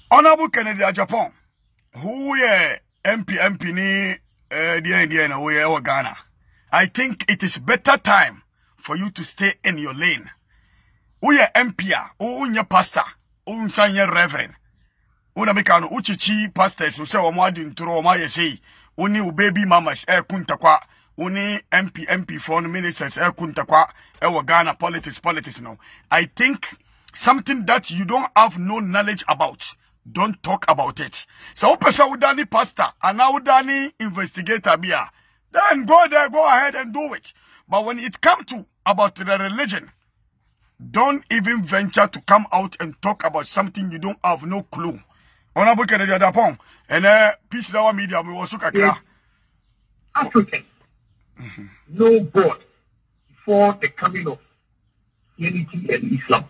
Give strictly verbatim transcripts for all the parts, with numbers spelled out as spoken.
Honorable Kennedy Japan, who ye M P M P ni uh, the Indian who ye Ghana. I think it is better time for you to stay in your lane. Who ye M P a, who ye pastor, who ye reverend. Una mekano uchichi pastors who say wamadi nturo wama ye say uni u baby mamas e kuntakwa uni M P M P foreign ministers e kuntakwa e wa Ghana politics politics now. I think something that you don't have no knowledge about, don't talk about it. So pesa udani pastor and udani investigator bia, then go there, go ahead and do it. But when it comes to about the religion, don't even venture to come out and talk about something you don't have no clue. Honorable Kennedy Japan, and uh, peace our media we also kakra. African mm-hmm. no God before the coming of Christianity and Islam.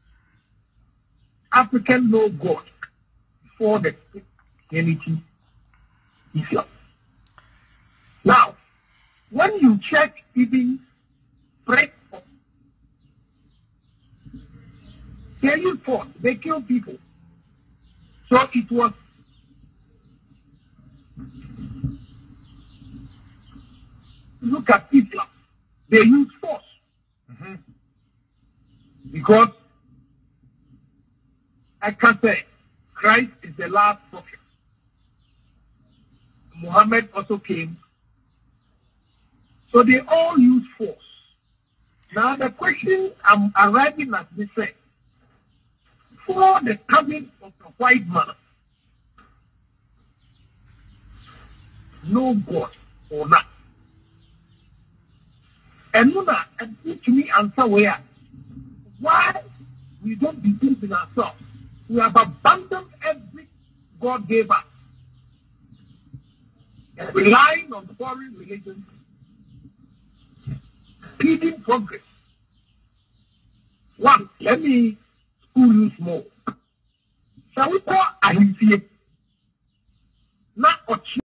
African no God before the Christianity, Islam. Now, when you check even break they use force, they kill people. So it was look at Islam. They use force. Mm-hmm. Because I can say Christ is the last prophet. Muhammad also came. So they all use force. Now the question I'm arriving at this say, for the coming of the white man, no God or not. And Nuna, and teach me answer where why we don't believe in ourselves. We have abandoned every God gave us, and relying on foreign religions, speeding progress. One, let me school you small. Shall we call a not